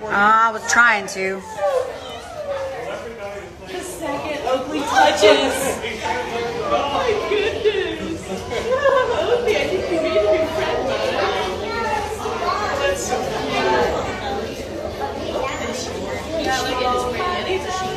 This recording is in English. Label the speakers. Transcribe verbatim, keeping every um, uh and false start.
Speaker 1: for you?
Speaker 2: Uh, I was trying to.
Speaker 1: The second Oakley touches. Oh my goodness. Oakley, I think you made a new friend, bud. That's so cute. Yeah, look at his pretty. I think it's a she.